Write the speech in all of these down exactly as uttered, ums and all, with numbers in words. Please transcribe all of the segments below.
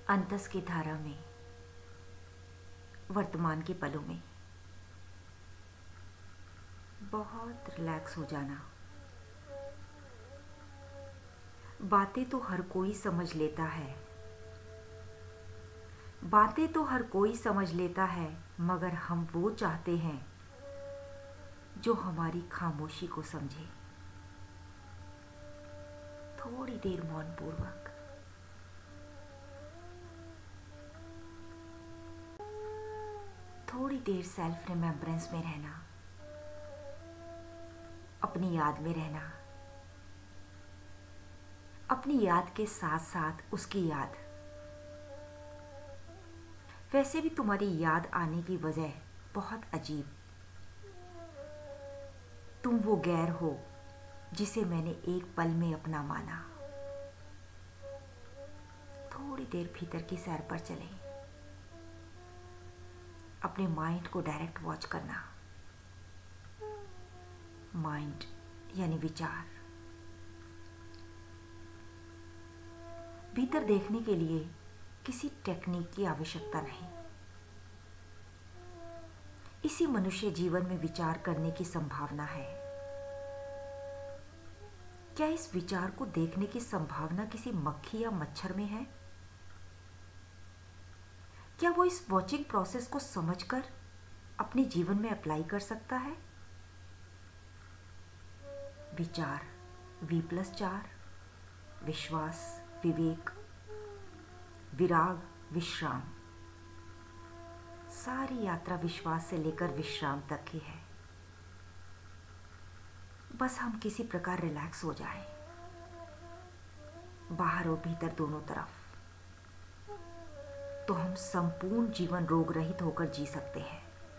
अंतस की धारा में, वर्तमान के पलों में बहुत रिलैक्स हो जाना। बातें तो हर कोई समझ लेता है, बातें तो हर कोई समझ लेता है, मगर हम वो चाहते हैं जो हमारी खामोशी को समझे। थोड़ी देर मौन पूर्वक थोड़ी देर सेल्फ रिमेम्बरेंस में रहना, अपनी याद में रहना, अपनी याद के साथ साथ उसकी याद। वैसे भी तुम्हारी याद आने की वजह बहुत अजीब। तुम वो गैर हो जिसे मैंने एक पल में अपना माना। थोड़ी देर भीतर की सैर पर चलें, अपने माइंड को डायरेक्ट वॉच करना। माइंड यानी विचार। भीतर देखने के लिए किसी टेक्निक की आवश्यकता नहीं। इसी मनुष्य जीवन में विचार करने की संभावना है। क्या इस विचार को देखने की संभावना किसी मक्खी या मच्छर में है? क्या वो इस वॉचिंग प्रोसेस को समझकर अपने जीवन में अप्लाई कर सकता है? विचार वी प्लस चार, विश्वास, विवेक, विराग, विश्राम। सारी यात्रा विश्वास से लेकर विश्राम तक ही है। बस हम किसी प्रकार रिलैक्स हो जाएं, बाहर और भीतर दोनों तरफ, तो हम संपूर्ण जीवन रोग रहित होकर जी सकते हैं।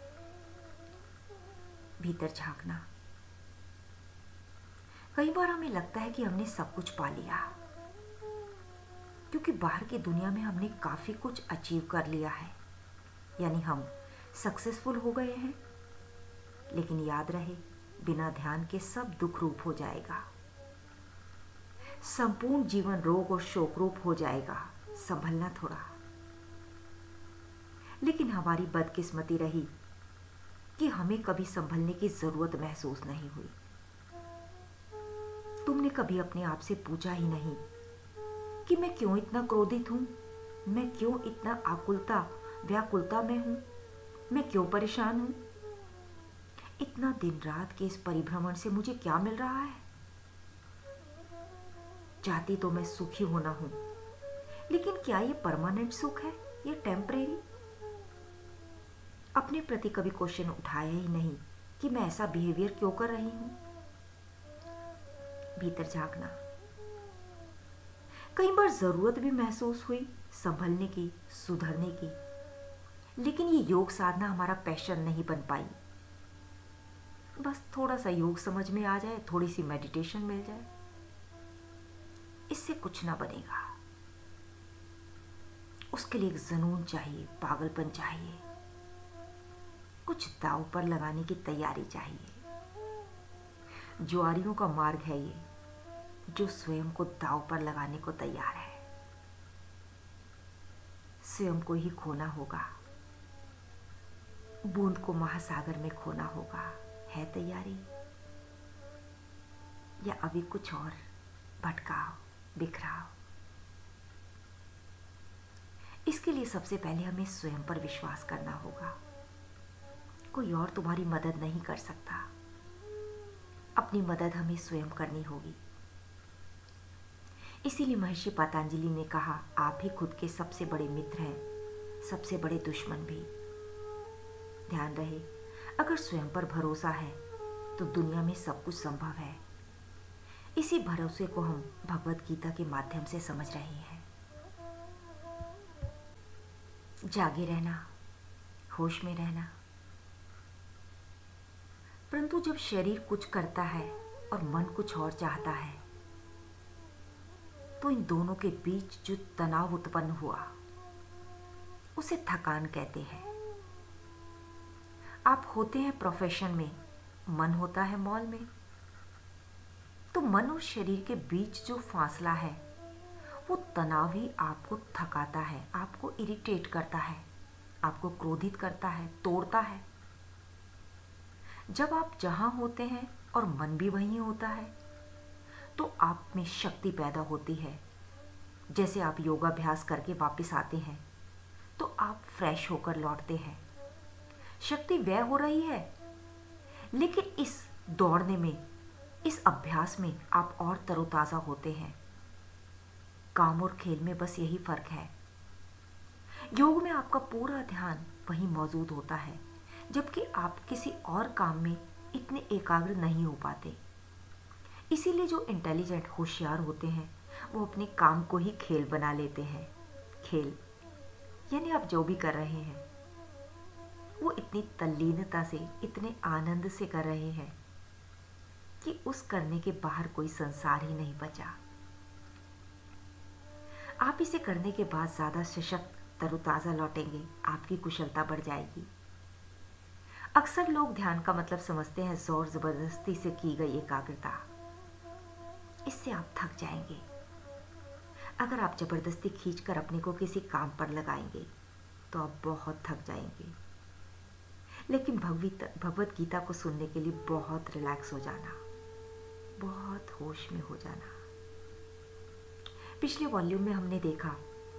भीतर झांकना। कई बार हमें लगता है कि हमने सब कुछ पा लिया, क्योंकि बाहर की दुनिया में हमने काफी कुछ अचीव कर लिया है, यानी हम सक्सेसफुल हो गए हैं। लेकिन याद रहे, बिना ध्यान के सब दुख रूप हो जाएगा। संपूर्ण जीवन रोग और शोक रूप हो जाएगा। संभलना थोड़ा। लेकिन हमारी बदकिस्मती रही कि हमें कभी संभलने की जरूरत महसूस नहीं हुई। तुमने कभी अपने आप से पूछा ही नहीं कि मैं क्यों इतना क्रोधित हूं, मैं क्यों इतना आकुलता व्याकुलता में हूं, मैं क्यों परेशान हूं, इतना दिन रात के इस परिभ्रमण से मुझे क्या मिल रहा है? चाहती तो मैं सुखी होना हूं, लेकिन क्या ये परमानेंट सुख है या टेम्परेरी? अपने प्रति कभी क्वेश्चन उठाया ही नहीं कि मैं ऐसा बिहेवियर क्यों कर रही हूं। भीतर झांकना। कई बार जरूरत भी महसूस हुई संभलने की, सुधरने की, लेकिन ये योग साधना हमारा पैशन नहीं बन पाई। बस थोड़ा सा योग समझ में आ जाए, थोड़ी सी मेडिटेशन मिल जाए, इससे कुछ ना बनेगा। उसके लिए एक जुनून चाहिए, पागलपन चाहिए, कुछ दांव पर लगाने की तैयारी चाहिए। जुआरियों का मार्ग है ये, जो स्वयं को दांव पर लगाने को तैयार है। स्वयं को ही खोना होगा, बूंद को महासागर में खोना होगा। है तैयारी? या अभी कुछ और भटकाव, बिखराव? इसके लिए सबसे पहले हमें स्वयं पर विश्वास करना होगा। कोई और तुम्हारी मदद नहीं कर सकता। अपनी मदद हमें स्वयं करनी होगी। इसीलिए महर्षि पतंजलि ने कहा, आप ही खुद के सबसे बड़े मित्र हैं, सबसे बड़े दुश्मन भी। ध्यान रहे, अगर स्वयं पर भरोसा है तो दुनिया में सब कुछ संभव है। इसी भरोसे को हम भगवत गीता के माध्यम से समझ रहे हैं। जागे रहना, होश में रहना। परंतु जब शरीर कुछ करता है और मन कुछ और चाहता है, तो इन दोनों के बीच जो तनाव उत्पन्न हुआ, उसे थकान कहते हैं। आप होते हैं प्रोफेशन में, मन होता है मॉल में। तो मन और शरीर के बीच जो फासला है, वो तनाव ही आपको थकाता है, आपको इरिटेट करता है, आपको क्रोधित करता है, तोड़ता है। जब आप जहां होते हैं और मन भी वहीं होता है तो आप में शक्ति पैदा होती है। जैसे आप योगाभ्यास करके वापस आते हैं तो आप फ्रेश होकर लौटते हैं, शक्ति व्यय हो रही है। लेकिन इस दौड़ने में, इस अभ्यास में आप और तरोताज़ा होते हैं। काम और खेल में बस यही फर्क है। योग में आपका पूरा ध्यान वहीं मौजूद होता है, जबकि आप किसी और काम में इतने एकाग्र नहीं हो पाते। इसीलिए जो इंटेलिजेंट, होशियार होते हैं वो अपने काम को ही खेल बना लेते हैं। खेल यानी आप जो भी कर रहे हैं वो इतनी तल्लीनता से, इतने आनंद से कर रहे हैं कि उस करने के बाहर कोई संसार ही नहीं बचा। आप इसे करने के बाद ज़्यादा सशक्त, तरोताज़ा लौटेंगे, आपकी कुशलता बढ़ जाएगी। अक्सर लोग ध्यान का मतलब समझते हैं जोर जबरदस्ती से की गई एकाग्रता। इससे आप थक जाएंगे। अगर आप जबरदस्ती खींचकर अपने को किसी काम पर लगाएंगे तो आप बहुत थक जाएंगे। लेकिन भगवत गीता को सुनने के लिए बहुत रिलैक्स हो जाना, बहुत होश में हो जाना। पिछले वॉल्यूम में हमने देखा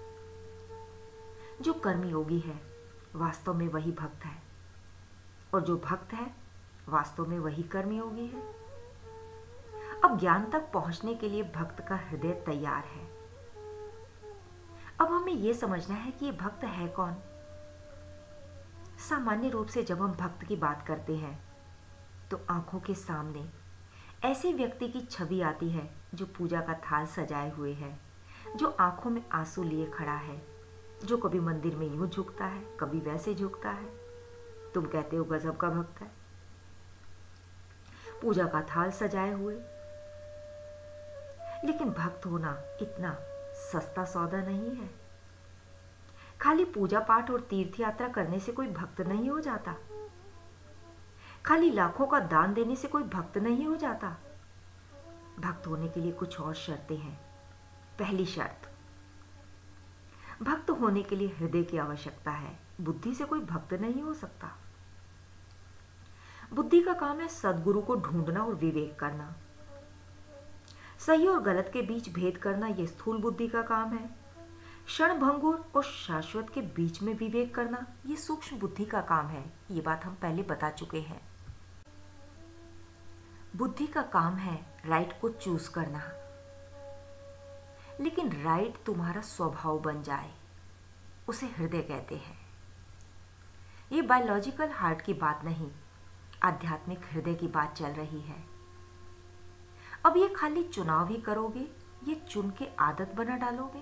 जो कर्मयोगी है वास्तव में वही भक्त है, और जो भक्त है वास्तव में वही कर्मयोगी है। अब ज्ञान तक पहुंचने के लिए भक्त का हृदय तैयार है। अब हमें यह समझना है कि ये भक्त है कौन। सामान्य रूप से जब हम भक्त की बात करते हैं तो आंखों के सामने ऐसे व्यक्ति की छवि आती है जो पूजा का थाल सजाए हुए है, जो आंखों में आंसू लिए खड़ा है, जो कभी मंदिर में यूं झुकता है, कभी वैसे झुकता है। तुम कहते हो गजब का भक्त है, पूजा का थाल सजाए हुए। लेकिन भक्त होना इतना सस्ता सौदा नहीं है। खाली पूजा पाठ और तीर्थ यात्रा करने से कोई भक्त नहीं हो जाता। खाली लाखों का दान देने से कोई भक्त नहीं हो जाता। भक्त होने के लिए कुछ और शर्तें हैं। पहली शर्त, भक्त होने के लिए हृदय की आवश्यकता है। बुद्धि से कोई भक्त नहीं हो सकता। बुद्धि का काम है सद्गुरु को ढूंढना और विवेक करना। सही और गलत के बीच भेद करना यह स्थूल बुद्धि का काम है। क्षण भंगुर और शाश्वत के बीच में विवेक करना यह सूक्ष्म बुद्धि का काम है। ये बात हम पहले बता चुके हैं। बुद्धि का काम है राइट को चूज करना, लेकिन राइट तुम्हारा स्वभाव बन जाए उसे हृदय कहते हैं। ये बायोलॉजिकल हार्ट की बात नहीं, आध्यात्मिक हृदय की बात चल रही है। अब ये खाली चुनाव ही करोगे, ये चुन के आदत बना डालोगे।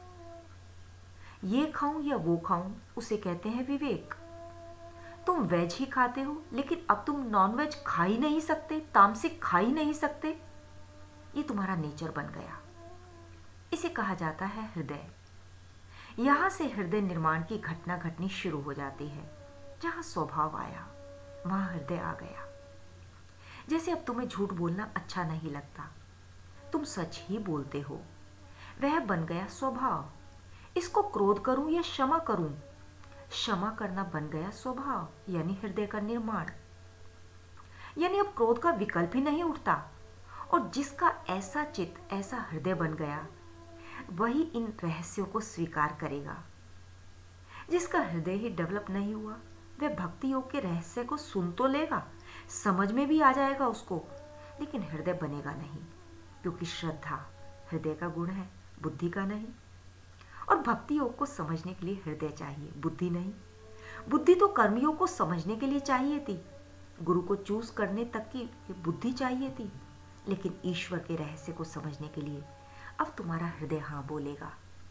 ये खाऊं या वो खाऊं, उसे कहते हैं विवेक। तुम वेज ही खाते हो लेकिन अब तुम नॉन वेज खा ही नहीं सकते, तामसिक खा ही नहीं सकते। ये तुम्हारा नेचर बन गया। इसे कहा जाता है हृदय। यहां से हृदय निर्माण की घटना घटनी शुरू हो जाती है। जहां स्वभाव आया वहां हृदय आ गया। जैसे अब तुम्हें झूठ बोलना अच्छा नहीं लगता, तुम सच ही बोलते हो, वह बन गया स्वभाव। इसको क्रोध करूं या क्षमा करूं, क्षमा करना बन गया स्वभाव, यानी हृदय का निर्माण। यानी अब क्रोध का विकल्प ही नहीं उठता। और जिसका ऐसा चित्त, ऐसा हृदय बन गया, वही इन रहस्यों को स्वीकार करेगा। जिसका हृदय ही डेवलप नहीं हुआ, वह भक्ति योग के रहस्य को सुन तो लेगा, समझ में भी आ जाएगा उसको, लेकिन हृदय बनेगा नहीं, क्योंकि श्रद्धा हृदय का गुण है, बुद्धि का नहीं। और भक्ति योग को समझने के लिए हृदय चाहिए, बुद्धि नहीं। बुद्धि तो कर्मयोग को समझने के लिए चाहिए थी, गुरु को चूज करने तक की बुद्धि चाहिए थी, लेकिन ईश्वर के रहस्य को समझने के लिए अब तुम्हारा हृदय हाँ बोलेगा।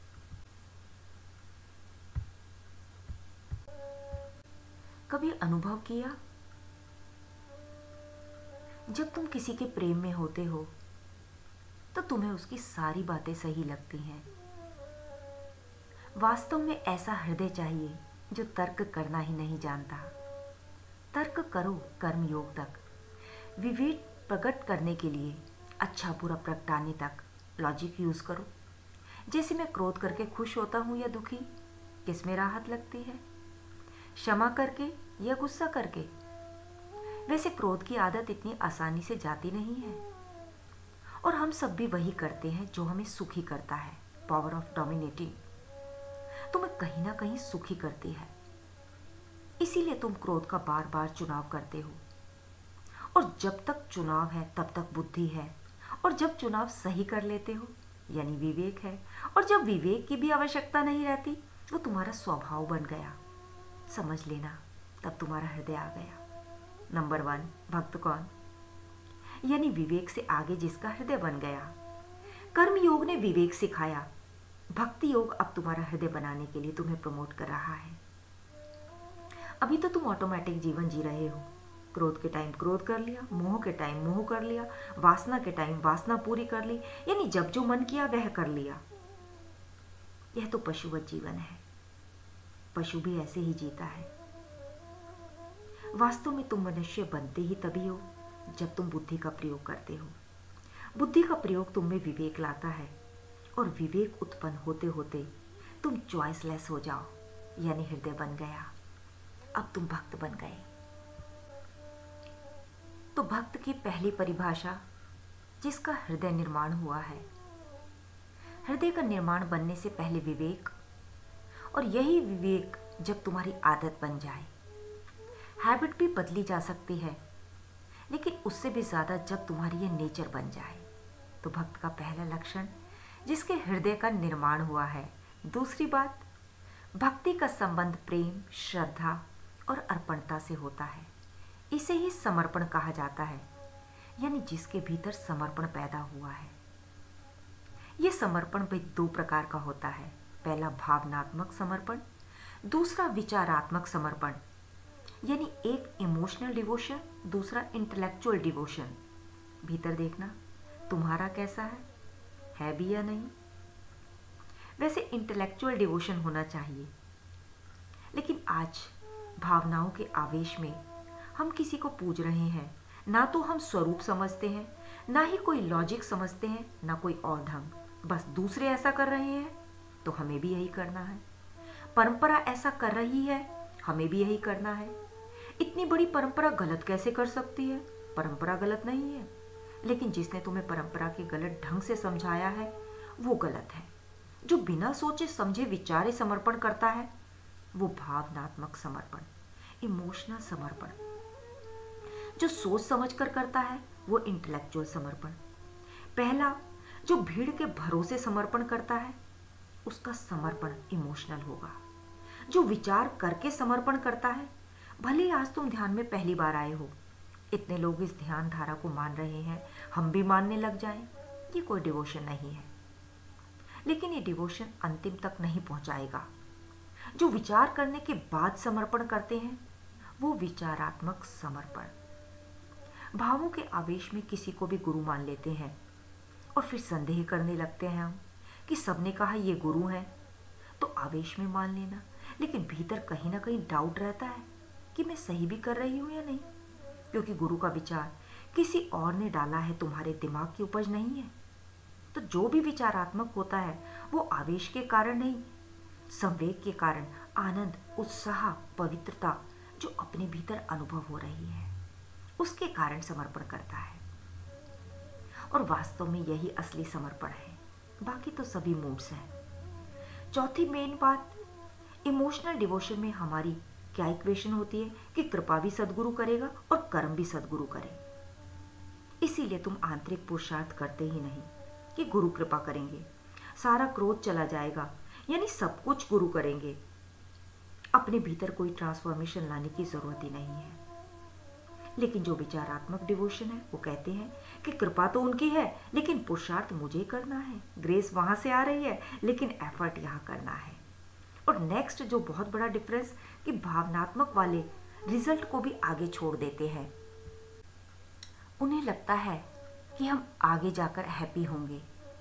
कभी अनुभव किया, जब तुम किसी के प्रेम में होते हो तो तुम्हें उसकी सारी बातें सही लगती हैं। वास्तव में ऐसा हृदय चाहिए जो तर्क करना ही नहीं जानता। तर्क करो कर्म योग तक, विवेक प्रकट करने के लिए, अच्छा बुरा प्रगटाने तक लॉजिक यूज करो। जैसे मैं क्रोध करके खुश होता हूँ या दुखी, किस में राहत लगती है, क्षमा करके या गुस्सा करके? वैसे क्रोध की आदत इतनी आसानी से जाती नहीं है, और हम सब भी वही करते हैं जो हमें सुखी करता है। पावर ऑफ डोमिनेटिंग तुम्हें कहीं ना कहीं सुखी करती है, इसीलिए तुम क्रोध का बार बार चुनाव करते हो। और जब तक चुनाव है तब तक बुद्धि है, और जब चुनाव सही कर लेते हो यानी विवेक है, और जब विवेक की भी आवश्यकता नहीं रहती वो तुम्हारा स्वभाव बन गया। समझ लेना, तब तुम्हारा हृदय आ गया। नंबर वन, भक्त कौन? यानी विवेक से आगे जिसका हृदय बन गया। कर्म योग ने विवेक सिखाया, भक्ति योग अब तुम्हारा हृदय बनाने के लिए तुम्हें प्रमोट कर रहा है। अभी तो तुम ऑटोमेटिक जीवन जी रहे हो। क्रोध के टाइम क्रोध कर लिया, मोह के टाइम मोह कर लिया, वासना के टाइम वासना पूरी कर ली, यानी जब जो मन किया वह कर लिया। यह तो पशुवत जीवन है। पशु भी ऐसे ही जीता है। वास्तव में तुम मनुष्य बनते ही तभी हो जब तुम बुद्धि का प्रयोग करते हो। बुद्धि का प्रयोग तुम में विवेक लाता है, और विवेक उत्पन्न होते होते तुम चॉइसलेस हो जाओ, यानी हृदय बन गया। अब तुम भक्त बन गए। तो भक्त की पहली परिभाषा, जिसका हृदय निर्माण हुआ है। हृदय का निर्माण बनने से पहले विवेक, और यही विवेक जब तुम्हारी आदत बन जाए। हैबिट भी बदली जा सकती है, लेकिन उससे भी ज्यादा जब तुम्हारी ये नेचर बन जाए। तो भक्त का पहला लक्षण, जिसके हृदय का निर्माण हुआ है। दूसरी बात, भक्ति का संबंध प्रेम, श्रद्धा और अर्पणता से होता है। इसे ही समर्पण कहा जाता है, यानी जिसके भीतर समर्पण पैदा हुआ है। यह समर्पण भी दो प्रकार का होता है। पहला भावनात्मक समर्पण, दूसरा विचारात्मक समर्पण। यानी एक इमोशनल डिवोशन, दूसरा इंटेलेक्चुअल डिवोशन। भीतर देखना तुम्हारा कैसा है, है भी या नहीं। वैसे इंटेलेक्चुअल डिवोशन होना चाहिए, लेकिन आज भावनाओं के आवेश में हम किसी को पूज रहे हैं। ना तो हम स्वरूप समझते हैं, ना ही कोई लॉजिक समझते हैं, ना कोई और ढंग। बस दूसरे ऐसा कर रहे हैं तो हमें भी यही करना है। परंपरा ऐसा कर रही है, हमें भी यही करना है। इतनी बड़ी परंपरा गलत कैसे कर सकती है? परंपरा गलत नहीं है, लेकिन जिसने तुम्हें परंपरा के गलत ढंग से समझाया है वो गलत है। जो बिना सोचे समझे विचारे समर्पण करता है वो भावनात्मक समर्पण, इमोशनल समर्पण। जो सोच समझ कर करता है वो इंटेलेक्चुअल समर्पण। पहला, जो भीड़ के भरोसे समर्पण करता है उसका समर्पण इमोशनल होगा। जो विचार करके समर्पण करता है, भले आज तुम ध्यान में पहली बार आए हो, इतने लोग इस ध्यान धारा को मान रहे हैं, हम भी मानने लग जाएं, ये कोई डिवोशन नहीं है। लेकिन ये डिवोशन अंतिम तक नहीं पहुंचाएगा। जो विचार करने के बाद समर्पण करते हैं वो विचारात्मक समर्पण। भावों के आवेश में किसी को भी गुरु मान लेते हैं, और फिर संदेह करने लगते हैं हम कि सबने कहा ये गुरु है, तो आवेश में मान लेना, लेकिन भीतर कहीं ना कहीं डाउट रहता है कि मैं सही भी कर रही हूं या नहीं, क्योंकि गुरु का विचार किसी और ने डाला है, तुम्हारे दिमाग की उपज नहीं है। तो जो भी विचारात्मक होता है वो आवेश के कारण नहीं, संवेग के कारण, आनंद, उत्साह, पवित्रता जो अपने भीतर अनुभव हो रही है उसके कारण समर्पण करता है। और वास्तव में यही असली समर्पण है, बाकी तो सभी मूड्स हैं। चौथी मेन बात, इमोशनल डिवोशन में हमारी क्या इक्वेशन होती है कि कृपा भी सद्गुरु करेगा और कर्म भी सद्गुरु करे। इसीलिए तुम आंतरिक पुरुषार्थ करते ही नहीं कि गुरु कृपा करेंगे, सारा क्रोध चला जाएगा, यानी सब कुछ गुरु करेंगे। अपने भीतर कोई ट्रांसफॉर्मेशन लाने की जरूरत ही नहीं है। लेकिन जो विचारात्मक डिवोशन है वो कहते हैं कि कृपा तो उनकी है, लेकिन पुरुषार्थ मुझे करना है। ग्रेस वहां से आ रही है, लेकिन एफर्ट यहां करना है। और नेक्स्ट जो बहुत बड़ा डिफरेंस कि भावनात्मक वाले रिजल्ट को भी आगे छोड़ देते हैं। उन्हें लगता है कि हम आगे जाकर हैप्पी होंगे,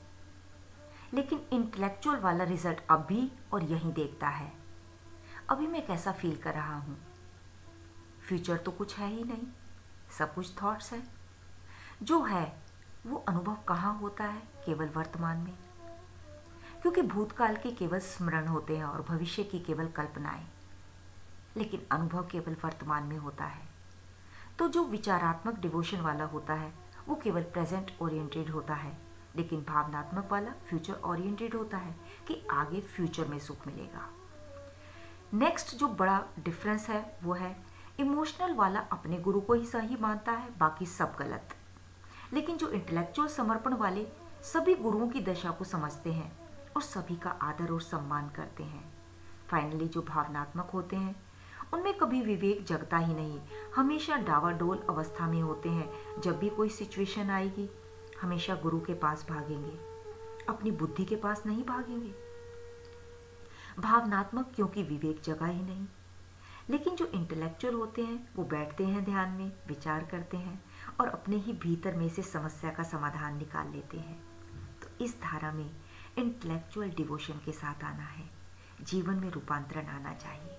लेकिन इंटेलेक्चुअल वाला रिजल्ट अभी और यहीं देखता है। अभी मैं कैसा फील कर रहा हूं, फ्यूचर तो कुछ है ही नहीं, सब कुछ थॉट्स है। जो है वो अनुभव कहाँ होता है? केवल वर्तमान में। क्योंकि भूतकाल के केवल स्मरण होते हैं और भविष्य की केवल कल्पनाएं, लेकिन अनुभव केवल वर्तमान में होता है। तो जो विचारात्मक डिवोशन वाला होता है वो केवल प्रेजेंट ओरिएंटेड होता है, लेकिन भावनात्मक वाला फ्यूचर ओरिएंटेड होता है कि आगे फ्यूचर में सुख मिलेगा। नेक्स्ट जो बड़ा डिफरेंस है वो है इमोशनल वाला अपने गुरु को ही सही मानता है, बाकी सब गलत। लेकिन जो इंटेलेक्चुअल समर्पण वाले सभी गुरुओं की दशा को समझते हैं और सभी का आदर और सम्मान करते हैं। फाइनली जो भावनात्मक होते हैं उनमें कभी विवेक जगता ही नहीं, हमेशा डावाडोल अवस्था में होते हैं। जब भी कोई सिचुएशन आएगी हमेशा गुरु के पास भागेंगे, अपनी बुद्धि के पास नहीं भागेंगे। भावनात्मक क्योंकि विवेक जगा ही नहीं। लेकिन जो इंटेलेक्चुअल होते हैं वो बैठते हैं ध्यान में, विचार करते हैं और अपने ही भीतर में से समस्या का समाधान निकाल लेते हैं। तो इस धारा में इंटेलेक्चुअल डिवोशन के साथ आना है, जीवन में रूपांतरण आना चाहिए।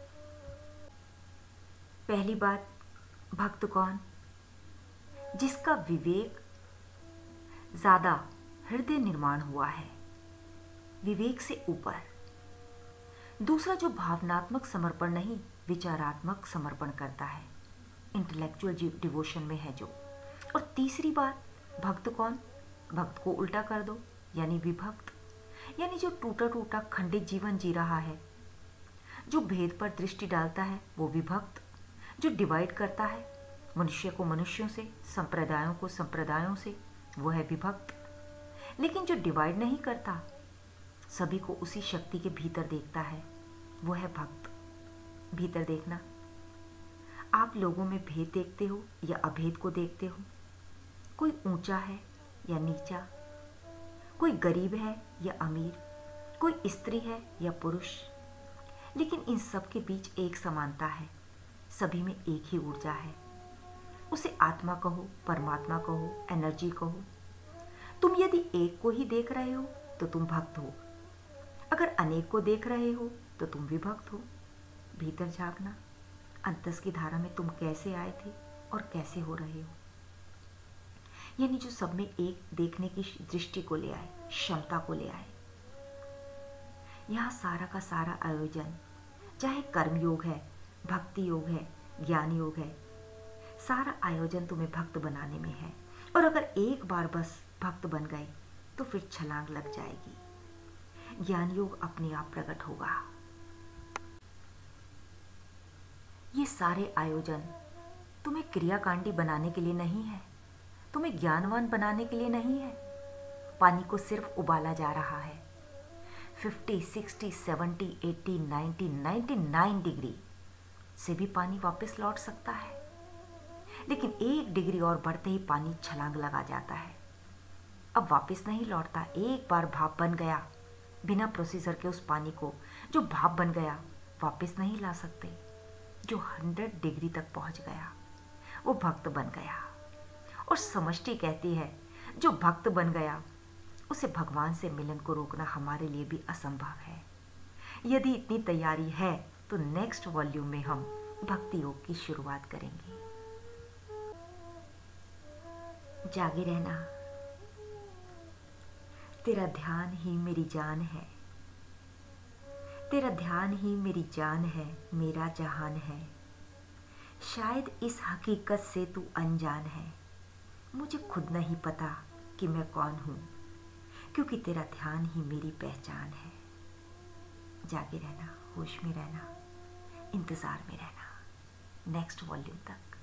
पहली बात, भक्त कौन? जिसका विवेक ज्यादा हृदय निर्माण हुआ है, विवेक से ऊपर। दूसरा जो भावनात्मक समर्पण नहीं विचारात्मक समर्पण करता है, इंटेलेक्चुअल डिवोशन में है जो। और तीसरी बात, भक्त कौन? भक्त को उल्टा कर दो, यानी विभक्त, यानी जो टूटा टूटा खंडित जीवन जी रहा है, जो भेद पर दृष्टि डालता है वो विभक्त, जो डिवाइड करता है मनुष्य को मनुष्यों से, संप्रदायों को संप्रदायों से, वो है विभक्त। लेकिन जो डिवाइड नहीं करता, सभी को उसी शक्ति के भीतर देखता है, वो है भक्त। भीतर देखना, आप लोगों में भेद देखते हो या अभेद को देखते हो? कोई ऊंचा है या नीचा, कोई गरीब है या अमीर, कोई स्त्री है या पुरुष, लेकिन इन सब के बीच एक समानता है, सभी में एक ही ऊर्जा है। उसे आत्मा कहो, परमात्मा कहो, एनर्जी कहो। तुम यदि एक को ही देख रहे हो तो तुम भक्त हो, अगर अनेक को देख रहे हो तो तुम विभक्त हो। भीतर झांकना, अंतस की धारा में तुम कैसे आए थे और कैसे हो रहे हो, यानी जो सब में एक देखने की दृष्टि को ले आए, क्षमता को ले आए। यहाँ सारा का सारा आयोजन, चाहे कर्म योग है, भक्ति योग है, ज्ञान योग है, सारा आयोजन तुम्हें भक्त बनाने में है। और अगर एक बार बस भक्त बन गए तो फिर छलांग लग जाएगी, ज्ञान योग अपने आप प्रकट होगा। ये सारे आयोजन तुम्हें क्रियाकांडी बनाने के लिए नहीं है, तुम्हें ज्ञानवान बनाने के लिए नहीं है। पानी को सिर्फ उबाला जा रहा है। पचास, साठ, सत्तर, अस्सी, नब्बे, निन्यानवे डिग्री से भी पानी वापस लौट सकता है, लेकिन एक डिग्री और बढ़ते ही पानी छलांग लगा जाता है। अब वापस नहीं लौटता। एक बार भाप बन गया, बिना प्रोसीजर के उस पानी को जो भाप बन गया वापस नहीं ला सकते। जो सौ डिग्री तक पहुंच गया वो भक्त बन गया। और समष्टि कहती है जो भक्त बन गया उसे भगवान से मिलन को रोकना हमारे लिए भी असंभव है। यदि इतनी तैयारी है तो नेक्स्ट वॉल्यूम में हम भक्ति योग की शुरुआत करेंगे। जागे रहना, तेरा ध्यान ही मेरी जान है, तेरा ध्यान ही मेरी जान है, मेरा जहान है। शायद इस हकीकत से तू अनजान है, मुझे खुद नहीं पता कि मैं कौन हूँ, क्योंकि तेरा ध्यान ही मेरी पहचान है। जागे रहना, होश में रहना, इंतजार में रहना। नेक्स्ट वॉल्यूम तक।